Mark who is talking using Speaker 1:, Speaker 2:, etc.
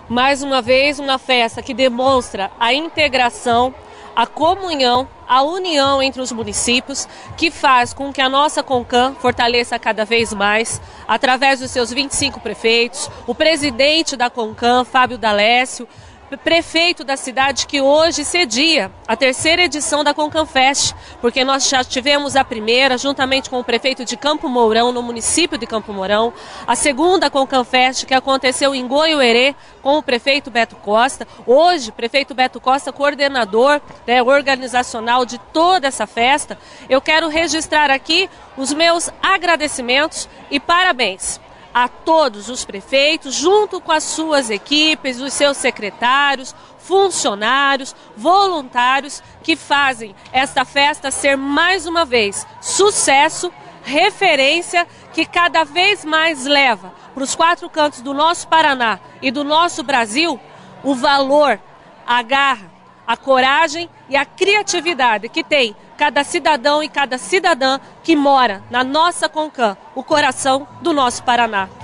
Speaker 1: Mais uma vez, uma festa que demonstra a integração, a comunhão, a união entre os municípios, que faz com que a nossa Concan fortaleça cada vez mais, através dos seus 25 prefeitos, o presidente da Concan, Fábio D'Alessio, prefeito da cidade, que hoje cedia a terceira edição da Concan Fest, porque nós já tivemos a primeira, juntamente com o prefeito de Campo Mourão, no município de Campo Mourão, a segunda Concan Fest, que aconteceu em Goiuerê, com o prefeito Beto Costa. Hoje, prefeito Beto Costa, coordenador, organizacional de toda essa festa. Eu quero registrar aqui os meus agradecimentos e parabéns a todos os prefeitos, junto com as suas equipes, os seus secretários, funcionários, voluntários, que fazem esta festa ser mais uma vez sucesso, referência, que cada vez mais leva para os 4 cantos do nosso Paraná e do nosso Brasil o valor, a garra, a coragem e a criatividade que tem cada cidadão e cada cidadã que mora na nossa Concan, o coração do nosso Paraná.